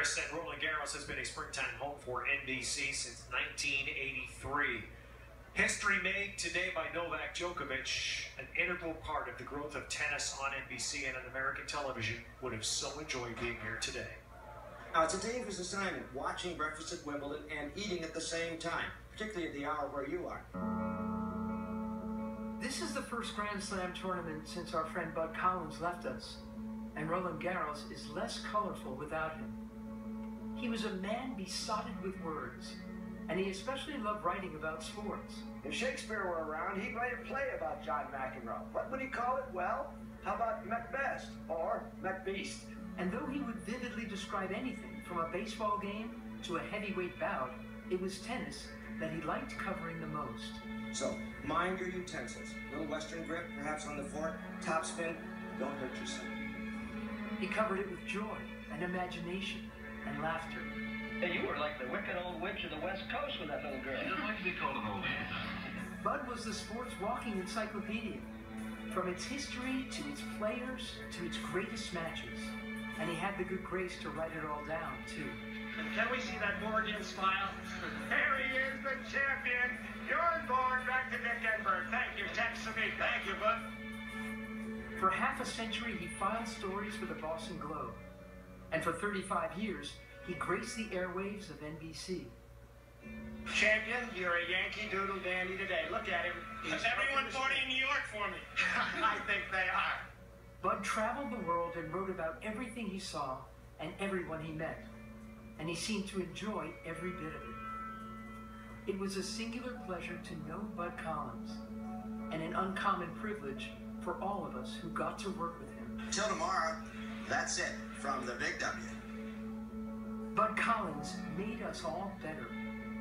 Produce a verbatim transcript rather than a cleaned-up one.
Chris said Roland Garros has been a springtime home for N B C since nineteen eighty-three. History made today by Novak Djokovic, an integral part of the growth of tennis on N B C and on American television, would have so enjoyed being here today. Now, it's a dangerous assignment, watching breakfast at Wimbledon and eating at the same time, particularly at the hour where you are. This is the first Grand Slam tournament since our friend Bud Collins left us, and Roland Garros is less colorful without him. He was a man besotted with words, and he especially loved writing about sports. If Shakespeare were around, he'd write a play about John McEnroe. What would he call it? Well, how about Macbeth or Macbeast? And though he would vividly describe anything from a baseball game to a heavyweight bout, it was tennis that he liked covering the most. So, mind your utensils. Little western grip, perhaps on the fork, topspin, don't hurt yourself. He covered it with joy and imagination and laughter. Hey, you were like the wicked old witch of the West Coast with that little girl. She doesn't like to be called an old man. Bud was the sports walking encyclopedia, from its history to its players to its greatest matches. And he had the good grace to write it all down, too. And can we see that Morgan smile? There he is, the champion. You're born back to Dick Enberg. Thank you, Tex Samika. Thank you, Bud. For half a century, he filed stories for the Boston Globe. And for thirty-five years, he graced the airwaves of N B C. Champion, you're a Yankee Doodle dandy today. Look at him. Is everyone forty in New York for me? I think they are. Bud traveled the world and wrote about everything he saw and everyone he met. And he seemed to enjoy every bit of it. It was a singular pleasure to know Bud Collins, and an uncommon privilege for all of us who got to work with him. Till tomorrow, that's it from the Big W. Bud Collins made us all better.